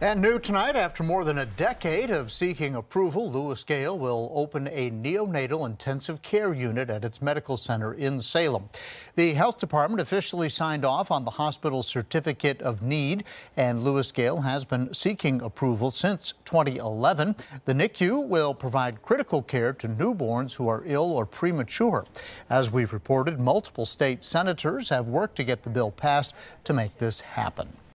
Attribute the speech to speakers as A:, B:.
A: And new tonight, after more than a decade of seeking approval, LewisGale will open a neonatal intensive care unit at its medical center in Salem. The health department officially signed off on the hospital's certificate of need, and LewisGale has been seeking approval since 2011. The NICU will provide critical care to newborns who are ill or premature. As we've reported, multiple state senators have worked to get the bill passed to make this happen.